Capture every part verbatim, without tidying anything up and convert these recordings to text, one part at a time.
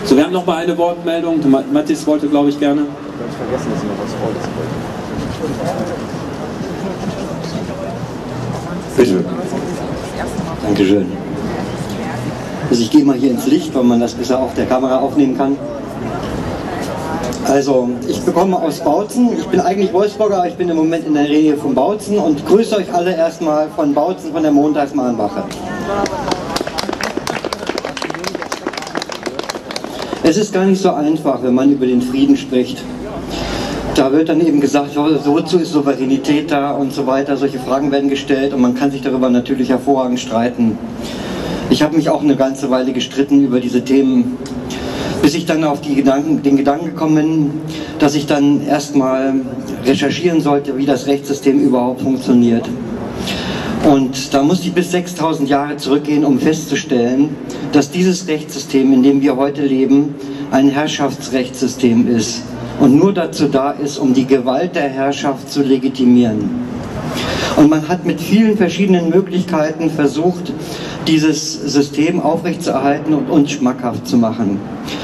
So, wir haben noch mal eine Wortmeldung. Mathis wollte, glaube ich, gerne. Ganz vergessen, dass ich noch was Volles wollte. Bitte. Dankeschön. Also ich gehe mal hier ins Licht, weil man das besser auf der Kamera aufnehmen kann. Also, ich bekomme aus Bautzen, ich bin eigentlich Wolfsburger, aber ich bin im Moment in der Nähe von Bautzen und grüße euch alle erstmal von Bautzen, von der Montagsmahnwache. Es ist gar nicht so einfach, wenn man über den Frieden spricht. Da wird dann eben gesagt, wozu ist Souveränität da und so weiter, solche Fragen werden gestellt und man kann sich darüber natürlich hervorragend streiten. Ich habe mich auch eine ganze Weile gestritten über diese Themen, bis ich dann auf die Gedanken, den Gedanken gekommen bin, dass ich dann erstmal recherchieren sollte, wie das Rechtssystem überhaupt funktioniert. Und da musste ich bis sechstausend Jahre zurückgehen, um festzustellen, dass dieses Rechtssystem, in dem wir heute leben, ein Herrschaftsrechtssystem ist und nur dazu da ist, um die Gewalt der Herrschaft zu legitimieren. Und man hat mit vielen verschiedenen Möglichkeiten versucht, dieses System aufrechtzuerhalten und uns schmackhaft zu machen.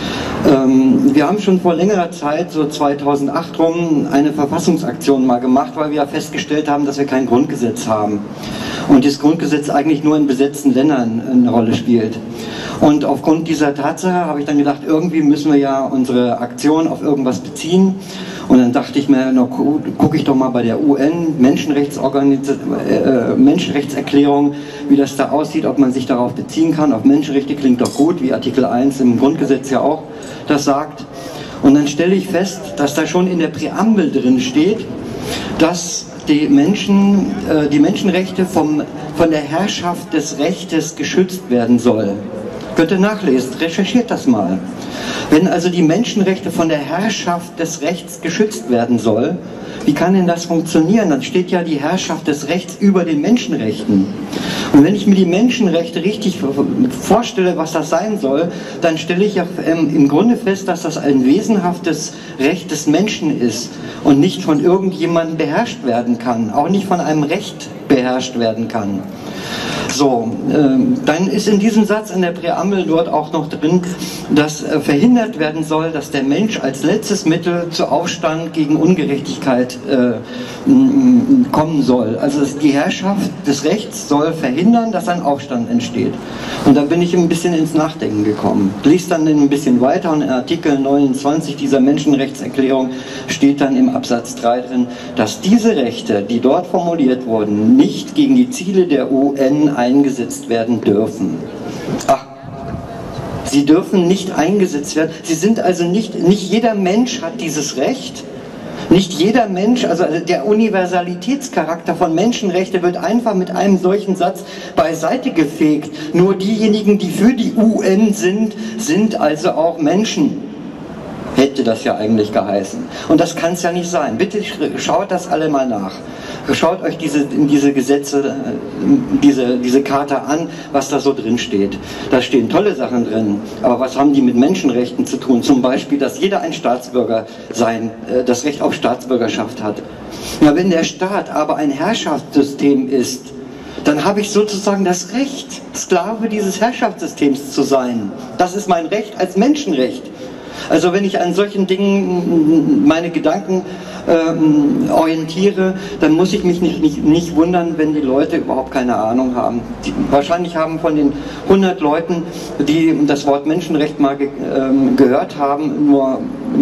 Ähm, wir haben schon vor längerer Zeit, so zweitausendacht rum, eine Verfassungsaktion mal gemacht, weil wir ja festgestellt haben, dass wir kein Grundgesetz haben. Und das Grundgesetz eigentlich nur in besetzten Ländern eine Rolle spielt. Und aufgrund dieser Tatsache habe ich dann gedacht, irgendwie müssen wir ja unsere Aktion auf irgendwas beziehen. Und dann dachte ich mir, na, gucke ich doch mal bei der U N Menschenrechtsorganisation, äh, Menschenrechtserklärung, wie das da aussieht, ob man sich darauf beziehen kann. Auf Menschenrechte klingt doch gut, wie Artikel eins im Grundgesetz ja auch das sagt. Und dann stelle ich fest, dass da schon in der Präambel drin steht, dass die Menschen, äh, die Menschenrechte vom, von der Herrschaft des Rechtes geschützt werden sollen. Könnt ihr nachlesen, recherchiert das mal. Wenn also die Menschenrechte von der Herrschaft des Rechts geschützt werden soll, wie kann denn das funktionieren? Dann steht ja die Herrschaft des Rechts über den Menschenrechten. Und wenn ich mir die Menschenrechte richtig vorstelle, was das sein soll, dann stelle ich ja im Grunde fest, dass das ein wesenhaftes Recht des Menschen ist und nicht von irgendjemandem beherrscht werden kann, auch nicht von einem Recht beherrscht werden kann. So, äh, dann ist in diesem Satz in der Präambel dort auch noch drin, dass äh, verhindert werden soll, dass der Mensch als letztes Mittel zu Aufstand gegen Ungerechtigkeit äh, kommen soll. Also die Herrschaft des Rechts soll verhindern, dass ein Aufstand entsteht. Und da bin ich ein bisschen ins Nachdenken gekommen. Lies dann ein bisschen weiter und in Artikel neunundzwanzig dieser Menschenrechtserklärung steht dann im Absatz drei drin, dass diese Rechte, die dort formuliert wurden, nicht gegen die Ziele der U N eingesetzt werden dürfen. Ach, sie dürfen nicht eingesetzt werden. Sie sind also nicht, nicht jeder Mensch hat dieses Recht. Nicht jeder Mensch, also der Universalitätscharakter von Menschenrechten wird einfach mit einem solchen Satz beiseite gefegt. Nur diejenigen, die für die U N sind, sind also auch Menschen. Hätte das ja eigentlich geheißen. Und das kann es ja nicht sein. Bitte schaut das alle mal nach. Schaut euch diese, diese Gesetze, diese, diese Charta an, was da so drin steht. Da stehen tolle Sachen drin, aber was haben die mit Menschenrechten zu tun? Zum Beispiel, dass jeder ein Staatsbürger sein, das Recht auf Staatsbürgerschaft hat. Na, wenn der Staat aber ein Herrschaftssystem ist, dann habe ich sozusagen das Recht, Sklave dieses Herrschaftssystems zu sein. Das ist mein Recht als Menschenrecht. Also wenn ich an solchen Dingen meine Gedanken ähm, orientiere, dann muss ich mich nicht, nicht, nicht wundern, wenn die Leute überhaupt keine Ahnung haben. Die, wahrscheinlich haben von den hundert Leuten, die das Wort Menschenrecht mal ge, ähm, gehört haben, nur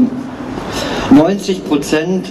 neunzig Prozent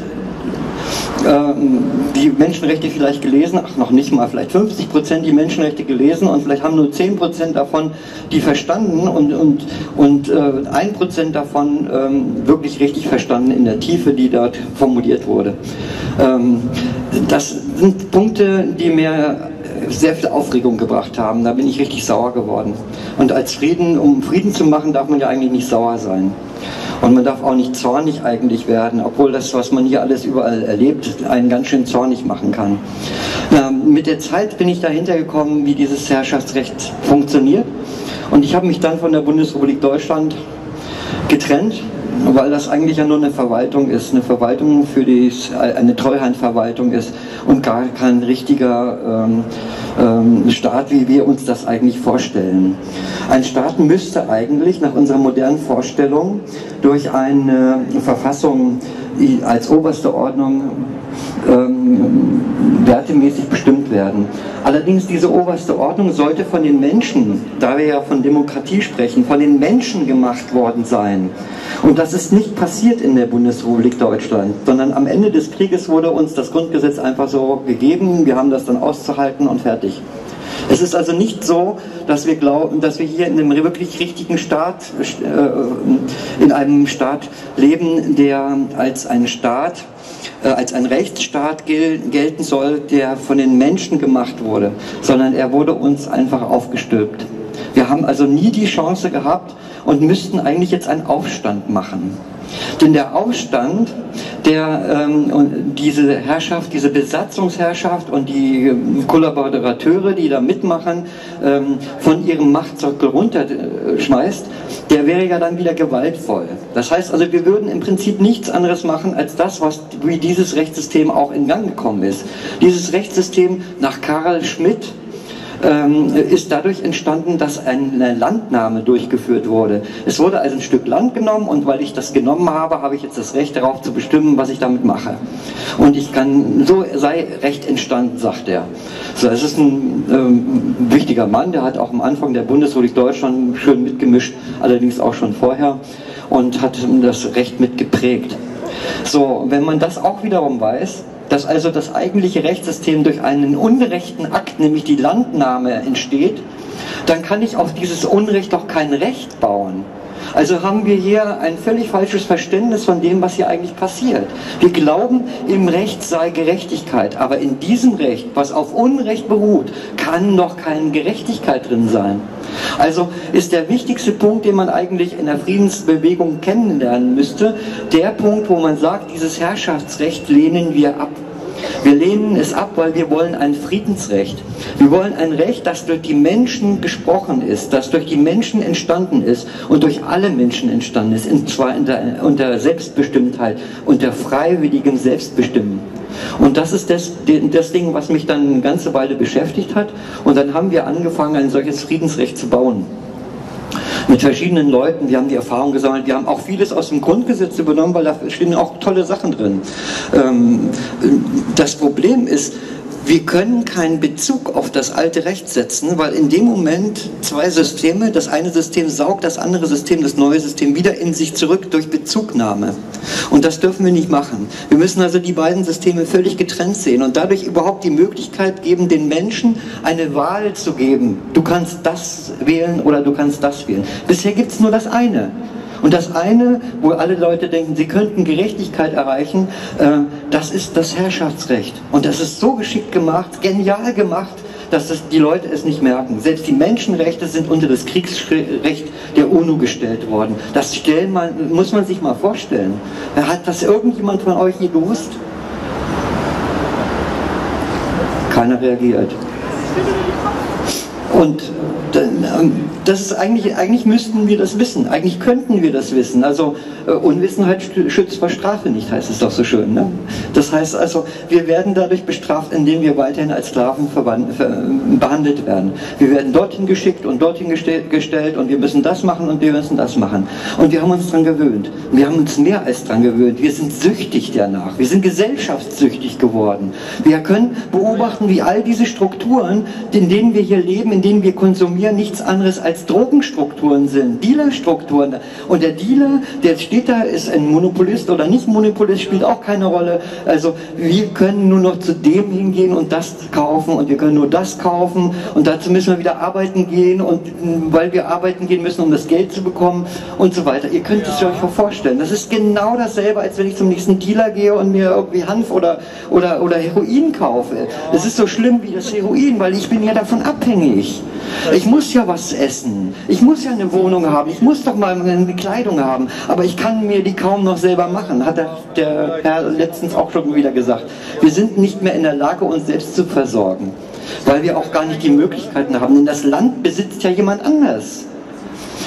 die Menschenrechte vielleicht gelesen, ach noch nicht mal, vielleicht fünfzig Prozent die Menschenrechte gelesen und vielleicht haben nur zehn Prozent davon die verstanden und, und, und äh, ein Prozent davon ähm, wirklich richtig verstanden in der Tiefe, die dort formuliert wurde. Ähm, das sind Punkte, die mir sehr viel Aufregung gebracht haben. Da bin ich richtig sauer geworden. Und als Frieden, um Frieden zu machen, darf man ja eigentlich nicht sauer sein. Und man darf auch nicht zornig eigentlich werden, obwohl das, was man hier alles überall erlebt, einen ganz schön zornig machen kann. Ähm, mit der Zeit bin ich dahinter gekommen, wie dieses Herrschaftsrecht funktioniert. Und ich habe mich dann von der Bundesrepublik Deutschland getrennt, weil das eigentlich ja nur eine Verwaltung ist, eine Verwaltung für die, eine Treuhandverwaltung ist und gar kein richtiger ähm, ähm, Staat, wie wir uns das eigentlich vorstellen. Ein Staat müsste eigentlich nach unserer modernen Vorstellung durch eine Verfassung als oberste Ordnung ähm, wertemäßig bestimmt werden. Allerdings diese oberste Ordnung sollte von den Menschen, da wir ja von Demokratie sprechen, von den Menschen gemacht worden sein. Und das ist nicht passiert in der Bundesrepublik Deutschland, sondern am Ende des Krieges wurde uns das Grundgesetz einfach so gegeben, wir haben das dann auszuhalten und fertig. Es ist also nicht so, dass wir glauben, dass wir hier in einem wirklich richtigen Staat, äh, in einem Staat leben, der als ein Staat, äh, als ein Rechtsstaat gel gelten soll, der von den Menschen gemacht wurde, sondern er wurde uns einfach aufgestülpt. Wir haben also nie die Chance gehabt und müssten eigentlich jetzt einen Aufstand machen. Denn der Aufstand, der ähm, diese Herrschaft, diese Besatzungsherrschaft und die Kollaborateure, die da mitmachen, ähm, von ihrem Machtsockel runterschmeißt, der wäre ja dann wieder gewaltvoll. Das heißt also, wir würden im Prinzip nichts anderes machen als das, was wie dieses Rechtssystem auch in Gang gekommen ist. Dieses Rechtssystem nach Carl Schmitt Ähm, ist dadurch entstanden, dass eine Landnahme durchgeführt wurde. Es wurde also ein Stück Land genommen und weil ich das genommen habe, habe ich jetzt das Recht darauf zu bestimmen, was ich damit mache. Und ich kann, so sei Recht entstanden, sagt er. So, es ist ein ähm, wichtiger Mann, der hat auch am Anfang der Bundesrepublik Deutschland schön mitgemischt, allerdings auch schon vorher und hat das Recht mitgeprägt. So, wenn man das auch wiederum weiß, dass also das eigentliche Rechtssystem durch einen ungerechten Akt, nämlich die Landnahme, entsteht, dann kann ich auf dieses Unrecht doch kein Recht bauen. Also haben wir hier ein völlig falsches Verständnis von dem, was hier eigentlich passiert. Wir glauben, im Recht sei Gerechtigkeit, aber in diesem Recht, was auf Unrecht beruht, kann noch keine Gerechtigkeit drin sein. Also ist der wichtigste Punkt, den man eigentlich in der Friedensbewegung kennenlernen müsste, der Punkt, wo man sagt, dieses Herrschaftsrecht lehnen wir ab. Wir lehnen es ab, weil wir wollen ein Friedensrecht. Wir wollen ein Recht, das durch die Menschen gesprochen ist, das durch die Menschen entstanden ist und durch alle Menschen entstanden ist, und zwar in der, unter Selbstbestimmtheit, unter freiwilligem Selbstbestimmen. Und das ist das, das Ding, was mich dann eine ganze Weile beschäftigt hat. Und dann haben wir angefangen, ein solches Friedensrecht zu bauen. Mit verschiedenen Leuten, wir haben die Erfahrung gesammelt, wir haben auch vieles aus dem Grundgesetz übernommen, weil da stehen auch tolle Sachen drin. Ähm, das Problem ist, wir können keinen Bezug auf das alte Recht setzen, weil in dem Moment zwei Systeme, das eine System saugt das andere System, das neue System wieder in sich zurück durch Bezugnahme. Und das dürfen wir nicht machen. Wir müssen also die beiden Systeme völlig getrennt sehen und dadurch überhaupt die Möglichkeit geben, den Menschen eine Wahl zu geben. Du kannst das wählen oder du kannst das wählen. Bisher gibt es nur das eine. Und das eine, wo alle Leute denken, sie könnten Gerechtigkeit erreichen, äh, das ist das Herrschaftsrecht. Und das ist so geschickt gemacht, genial gemacht, dass es die Leute es nicht merken. Selbst die Menschenrechte sind unter das Kriegsrecht der UNO gestellt worden. Das stellen man, muss man sich mal vorstellen. Hat das irgendjemand von euch je gewusst? Keiner reagiert. Und das ist eigentlich, eigentlich müssten wir das wissen, eigentlich könnten wir das wissen. Also äh, Unwissenheit schützt vor Strafe nicht, heißt es doch so schön. Ne? Das heißt also, wir werden dadurch bestraft, indem wir weiterhin als Sklaven behandelt werden. Wir werden dorthin geschickt und dorthin gestell, gestellt und wir müssen das machen und wir müssen das machen. Und wir haben uns daran gewöhnt. Wir haben uns mehr als daran gewöhnt. Wir sind süchtig danach. Wir sind gesellschaftssüchtig geworden. Wir können beobachten, wie all diese Strukturen, in denen wir hier leben, in denen wir konsumieren, nichts anderes als Drogenstrukturen sind, Dealerstrukturen. Und der Dealer, der steht da, ist ein Monopolist oder nicht Monopolist, spielt auch keine Rolle. Also wir können nur noch zu dem hingehen und das kaufen und wir können nur das kaufen und dazu müssen wir wieder arbeiten gehen und weil wir arbeiten gehen müssen, um das Geld zu bekommen und so weiter. Ihr könnt es euch vorstellen. Das ist genau dasselbe, als wenn ich zum nächsten Dealer gehe und mir irgendwie Hanf oder, oder, oder Heroin kaufe. Das ist so schlimm wie das Heroin, weil ich bin ja davon abhängig. Ich muss ja was essen, ich muss ja eine Wohnung haben, ich muss doch mal eine Kleidung haben, aber ich kann mir die kaum noch selber machen, hat der, der Herr letztens auch schon wieder gesagt. Wir sind nicht mehr in der Lage, uns selbst zu versorgen, weil wir auch gar nicht die Möglichkeiten haben, denn das Land besitzt ja jemand anders.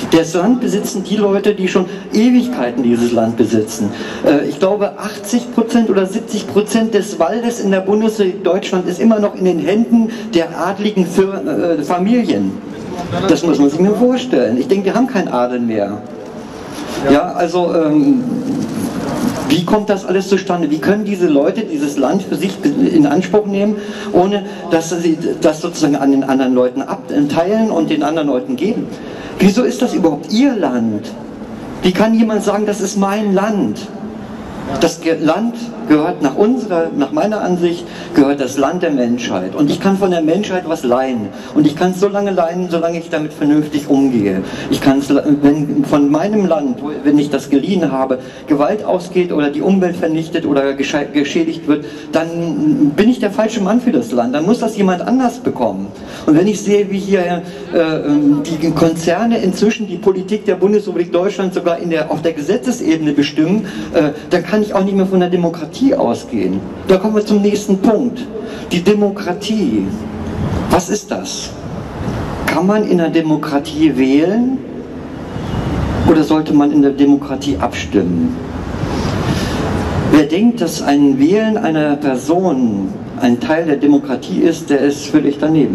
Das Land besitzen die Leute, die schon Ewigkeiten dieses Land besitzen. Äh, ich glaube, achtzig Prozent oder siebzig Prozent des Waldes in der Bundesrepublik Deutschland ist immer noch in den Händen der adligen Fir äh, Familien. Das muss man sich mir vorstellen. Ich denke, wir haben keinen Adel mehr. Ja, also ähm, wie kommt das alles zustande? Wie können diese Leute dieses Land für sich in Anspruch nehmen, ohne dass sie das sozusagen an den anderen Leuten abteilen und den anderen Leuten geben? Wieso ist das überhaupt ihr Land? Wie kann jemand sagen, das ist mein Land? Das Land gehört nach unserer, nach meiner Ansicht, gehört das Land der Menschheit. Und ich kann von der Menschheit was leihen. Und ich kann es so lange leihen, solange ich damit vernünftig umgehe. Ich kann es, wenn von meinem Land, wenn ich das geliehen habe, Gewalt ausgeht oder die Umwelt vernichtet oder geschädigt wird, dann bin ich der falsche Mann für das Land. Dann muss das jemand anders bekommen. Und wenn ich sehe, wie hier äh, die Konzerne inzwischen die Politik der Bundesrepublik Deutschland sogar in der, auf der Gesetzesebene bestimmen, äh, dann kann ich auch nicht mehr von der Demokratie ausgehen. Da kommen wir zum nächsten Punkt. Die Demokratie. Was ist das? Kann man in der Demokratie wählen oder sollte man in der Demokratie abstimmen? Wer denkt, dass ein Wählen einer Person ein Teil der Demokratie ist, der ist völlig daneben.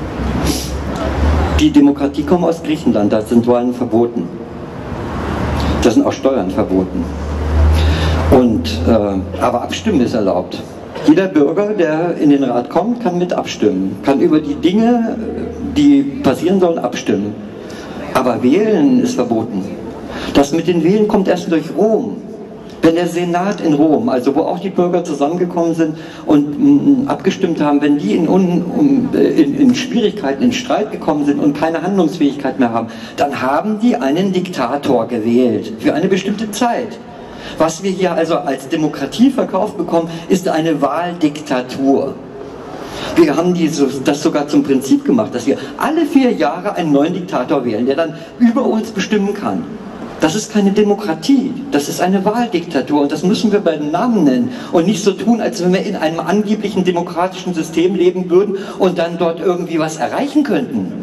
Die Demokratie kommt aus Griechenland, da sind Wahlen verboten. Da sind auch Steuern verboten. Und, äh, aber abstimmen ist erlaubt. Jeder Bürger, der in den Rat kommt, kann mit abstimmen, kann über die Dinge, die passieren sollen, abstimmen. Aber wählen ist verboten. Das mit den Wählen kommt erst durch Rom. Wenn der Senat in Rom, also wo auch die Bürger zusammengekommen sind und m, abgestimmt haben, wenn die in, um, in, in Schwierigkeiten, in Streit gekommen sind und keine Handlungsfähigkeit mehr haben, dann haben die einen Diktator gewählt für eine bestimmte Zeit. Was wir hier also als Demokratie verkauft bekommen, ist eine Wahldiktatur. Wir haben diese, das sogar zum Prinzip gemacht, dass wir alle vier Jahre einen neuen Diktator wählen, der dann über uns bestimmen kann. Das ist keine Demokratie, das ist eine Wahldiktatur und das müssen wir bei den Namen nennen und nicht so tun, als wenn wir in einem angeblichen demokratischen System leben würden und dann dort irgendwie was erreichen könnten.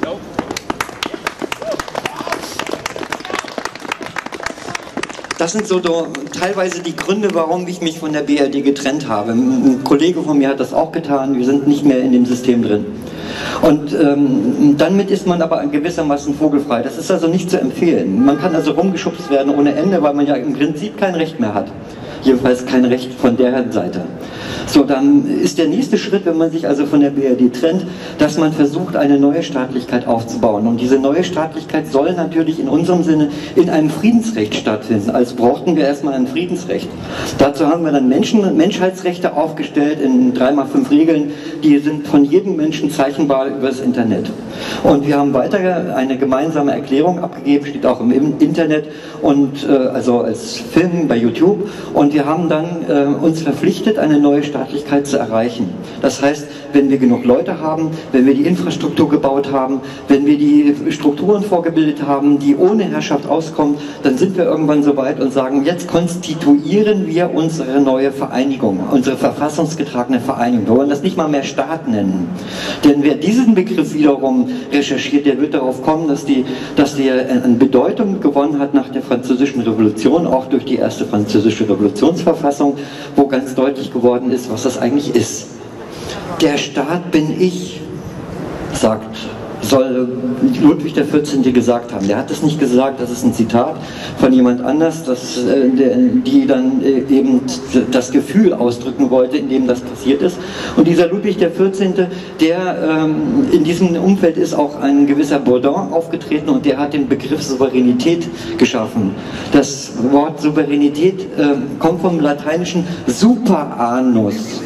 Das sind so teilweise die Gründe, warum ich mich von der B R D getrennt habe. Ein Kollege von mir hat das auch getan, wir sind nicht mehr in dem System drin. Und ähm, damit ist man aber gewissermaßen vogelfrei. Das ist also nicht zu empfehlen. Man kann also rumgeschubst werden ohne Ende, weil man ja im Prinzip kein Recht mehr hat. Jedenfalls kein Recht von der Seite. So, dann ist der nächste Schritt, wenn man sich also von der B R D trennt, dass man versucht, eine neue Staatlichkeit aufzubauen. Und diese neue Staatlichkeit soll natürlich in unserem Sinne in einem Friedensrecht stattfinden. Also brauchten wir erstmal ein Friedensrecht. Dazu haben wir dann Menschen, Menschheitsrechte aufgestellt in drei mal fünf Regeln, die sind von jedem Menschen zeichnbar über das Internet. Und wir haben weiter eine gemeinsame Erklärung abgegeben, steht auch im Internet und äh, also als Film bei YouTube. Und wir haben dann äh, uns verpflichtet, eine neue Staatlichkeit zu erreichen. Das heißt, wenn wir genug Leute haben, wenn wir die Infrastruktur gebaut haben, wenn wir die Strukturen vorgebildet haben, die ohne Herrschaft auskommen, dann sind wir irgendwann so weit und sagen, jetzt konstituieren wir unsere neue Vereinigung, unsere verfassungsgetragene Vereinigung. Wir wollen das nicht mal mehr Staat nennen. Denn wer diesen Begriff wiederum recherchiert, der wird darauf kommen, dass, die, dass der an Bedeutung gewonnen hat nach der Französischen Revolution, auch durch die erste Französische Revolutionsverfassung, wo ganz deutlich geworden ist, was das eigentlich ist. Der Staat bin ich, sagt, soll Ludwig der vierzehnte gesagt haben. Der hat es nicht gesagt, das ist ein Zitat von jemand anders, das, äh, der, die dann äh, eben das Gefühl ausdrücken wollte, in dem das passiert ist. Und dieser Ludwig der vierzehnte, der ähm, in diesem Umfeld ist auch ein gewisser Bourdon aufgetreten und der hat den Begriff Souveränität geschaffen. Das Wort Souveränität äh, kommt vom lateinischen super anus.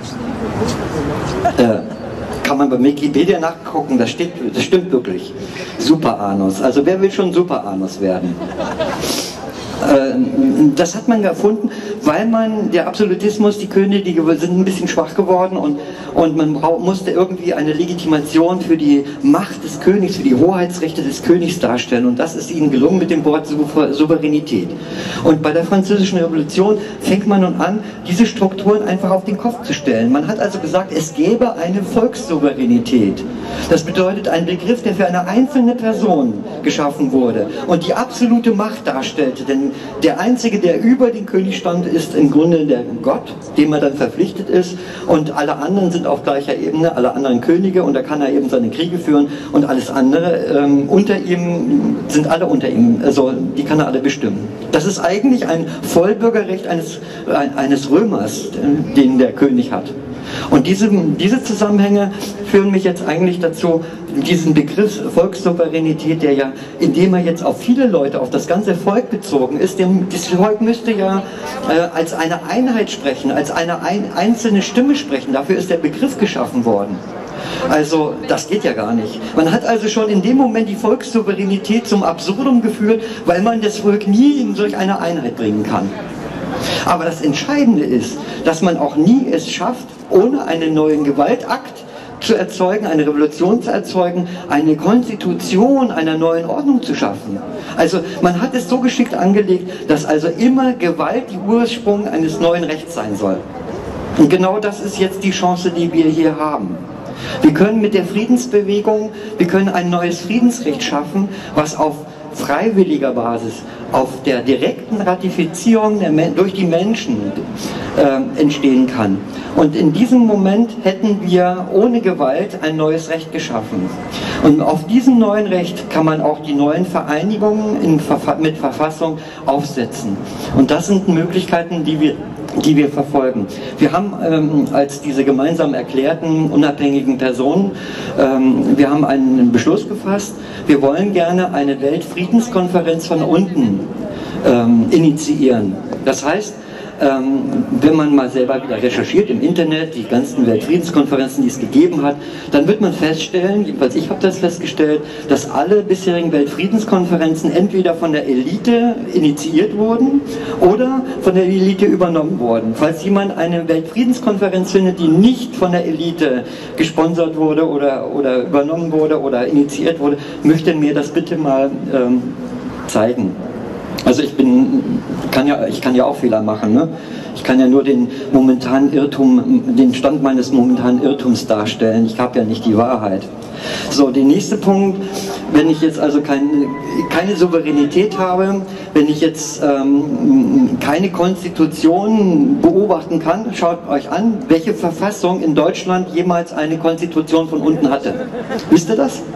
Äh, kann man bei Wikipedia nachgucken, das, steht, das stimmt wirklich. Super Anus. Also wer will schon Super Anus werden? Das hat man gefunden, weil man, der Absolutismus, die Könige die sind ein bisschen schwach geworden und, und man musste irgendwie eine Legitimation für die Macht des Königs, für die Hoheitsrechte des Königs darstellen, und das ist ihnen gelungen mit dem Wort Souveränität. Und bei der Französischen Revolution fängt man nun an, diese Strukturen einfach auf den Kopf zu stellen. Man hat also gesagt, es gäbe eine Volkssouveränität. Das bedeutet ein Begriff, der für eine einzelne Person geschaffen wurde und die absolute Macht darstellte, denn der Einzige, der über den König stand, ist im Grunde der Gott, dem er dann verpflichtet ist, und alle anderen sind auf gleicher Ebene, alle anderen Könige, und da kann er eben seine Kriege führen, und alles andere ähm, unter ihm, sind alle unter ihm, also die kann er alle bestimmen. Das ist eigentlich ein Vollbürgerrecht eines, eines Römers, den der König hat. Und diese, diese Zusammenhänge führen mich jetzt eigentlich dazu, diesen Begriff Volkssouveränität, der ja, indem er jetzt auf viele Leute, auf das ganze Volk bezogen ist, dem, das Volk müsste ja äh, als eine Einheit sprechen, als eine ein, einzelne Stimme sprechen. Dafür ist der Begriff geschaffen worden. Also das geht ja gar nicht. Man hat also schon in dem Moment die Volkssouveränität zum Absurdum geführt, weil man das Volk nie in solch eine Einheit bringen kann. Aber das Entscheidende ist, dass man auch nie es schafft, ohne einen neuen Gewaltakt zu erzeugen, eine Revolution zu erzeugen, eine Konstitution einer neuen Ordnung zu schaffen. Also man hat es so geschickt angelegt, dass also immer Gewalt die Ursprung eines neuen Rechts sein soll. Und genau das ist jetzt die Chance, die wir hier haben. Wir können mit der Friedensbewegung, wir können ein neues Friedensrecht schaffen, was auf freiwilliger Basis, auf der direkten Ratifizierung der durch die Menschen äh, entstehen kann. Und in diesem Moment hätten wir ohne Gewalt ein neues Recht geschaffen. Und auf diesem neuen Recht kann man auch die neuen Vereinigungen in, mit Verfassung aufsetzen. Und das sind Möglichkeiten, die wir die wir verfolgen. Wir haben ähm, als diese gemeinsam erklärten unabhängigen Personen, ähm, wir haben einen Beschluss gefasst, wir wollen gerne eine Weltfriedenskonferenz von unten ähm, initiieren. Das heißt, Ähm, wenn man mal selber wieder recherchiert im Internet, die ganzen Weltfriedenskonferenzen, die es gegeben hat, dann wird man feststellen, jedenfalls ich habe das festgestellt, dass alle bisherigen Weltfriedenskonferenzen entweder von der Elite initiiert wurden oder von der Elite übernommen wurden. Falls jemand eine Weltfriedenskonferenz findet, die nicht von der Elite gesponsert wurde oder, oder übernommen wurde oder initiiert wurde, möchte mir das bitte mal ähm, zeigen. Also ich bin, kann ja, ich kann ja auch Fehler machen, ne? Ich kann ja nur den momentanen Irrtum, den Stand meines momentanen Irrtums darstellen. Ich habe ja nicht die Wahrheit. So, der nächste Punkt, wenn ich jetzt also keine, keine Souveränität habe, wenn ich jetzt ähm, keine Konstitution beobachten kann, schaut euch an, welche Verfassung in Deutschland jemals eine Konstitution von unten hatte. Wisst ihr das?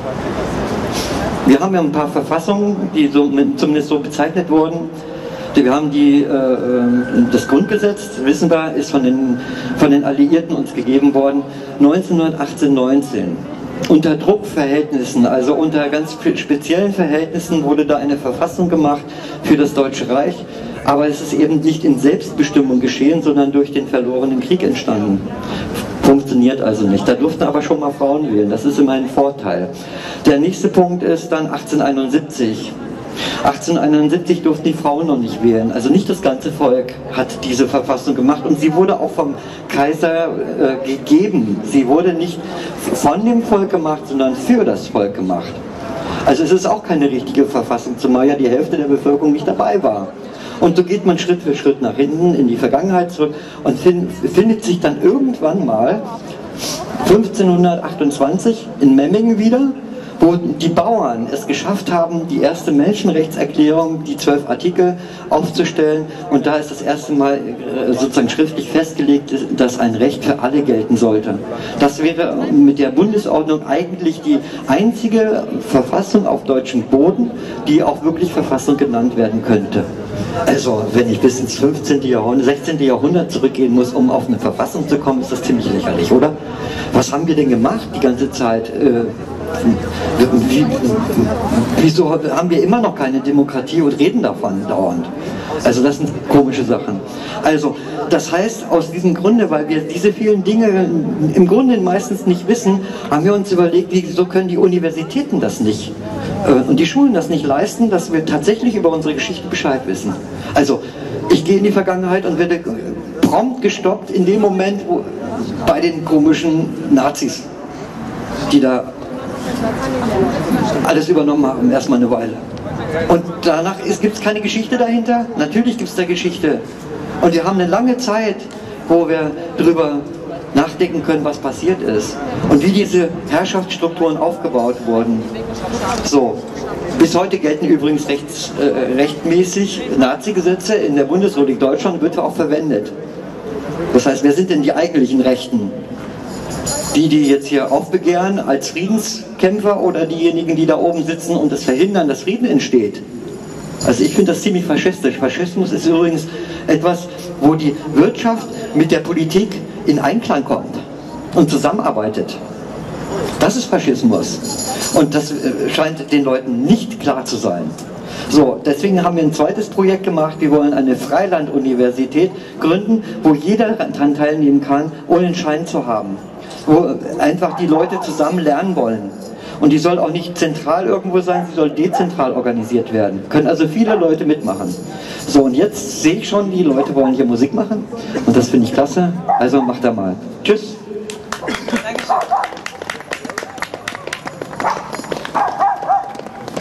Wir haben ja ein paar Verfassungen, die so, zumindest so bezeichnet wurden. Wir haben die, äh, das Grundgesetz, wissen wir, ist von den, von den Alliierten uns gegeben worden, neunzehnhundertachtzehn neunzehn. Unter Druckverhältnissen, also unter ganz speziellen Verhältnissen wurde da eine Verfassung gemacht für das Deutsche Reich. Aber es ist eben nicht in Selbstbestimmung geschehen, sondern durch den verlorenen Krieg entstanden. Funktioniert also nicht. Da durften aber schon mal Frauen wählen. Das ist immer ein Vorteil. Der nächste Punkt ist dann achtzehnhunderteinundsiebzig. achtzehnhunderteinundsiebzig durften die Frauen noch nicht wählen. Also nicht das ganze Volk hat diese Verfassung gemacht. Und sie wurde auch vom Kaiser äh, gegeben. Sie wurde nicht von dem Volk gemacht, sondern für das Volk gemacht. Also es ist auch keine richtige Verfassung, zumal ja die Hälfte der Bevölkerung nicht dabei war. Und so geht man Schritt für Schritt nach hinten in die Vergangenheit zurück und find, findet sich dann irgendwann mal fünfzehnhundertachtundzwanzig in Memmingen wieder, wo die Bauern es geschafft haben, die erste Menschenrechtserklärung, die zwölf Artikel aufzustellen, und da ist das erste Mal sozusagen schriftlich festgelegt, dass ein Recht für alle gelten sollte. Das wäre mit der Bundesordnung eigentlich die einzige Verfassung auf deutschem Boden, die auch wirklich Verfassung genannt werden könnte. Also, wenn ich bis ins fünfzehnten Jahrhundert, sechzehnten Jahrhundert zurückgehen muss, um auf eine Verfassung zu kommen, ist das ziemlich lächerlich, oder? Was haben wir denn gemacht die ganze Zeit? Äh, wie, wieso haben wir immer noch keine Demokratie und reden davon dauernd? Also das sind komische Sachen. Also das heißt, aus diesem Grunde, weil wir diese vielen Dinge im Grunde meistens nicht wissen, haben wir uns überlegt, wieso können die Universitäten das nicht Und die Schulen das nicht leisten, dass wir tatsächlich über unsere Geschichte Bescheid wissen. Also, ich gehe in die Vergangenheit und werde prompt gestoppt in dem Moment, wo bei den komischen Nazis, die da alles übernommen haben, erstmal eine Weile. Und danach gibt es keine Geschichte dahinter? Natürlich gibt es da Geschichte. Und wir haben eine lange Zeit, wo wir darüber nachdenken können, was passiert ist und wie diese Herrschaftsstrukturen aufgebaut wurden. So, bis heute gelten übrigens rechts, äh, rechtmäßig Nazi-Gesetze in der Bundesrepublik Deutschland, wird auch verwendet. Das heißt, wer sind denn die eigentlichen Rechten? Die, die jetzt hier aufbegehren als Friedenskämpfer oder diejenigen, die da oben sitzen und das verhindern, dass Frieden entsteht? Also ich finde das ziemlich faschistisch. Faschismus ist übrigens etwas, wo die Wirtschaft mit der Politik in Einklang kommt und zusammenarbeitet. Das ist Faschismus. Und das scheint den Leuten nicht klar zu sein. So, deswegen haben wir ein zweites Projekt gemacht. Wir wollen eine Freiland-Universität gründen, wo jeder daran teilnehmen kann, ohne einen Schein zu haben. Wo einfach die Leute zusammen lernen wollen. Und die soll auch nicht zentral irgendwo sein, sie soll dezentral organisiert werden. Können also viele Leute mitmachen. So, und jetzt sehe ich schon, die Leute wollen hier Musik machen. Und das finde ich klasse. Also macht da mal. Tschüss.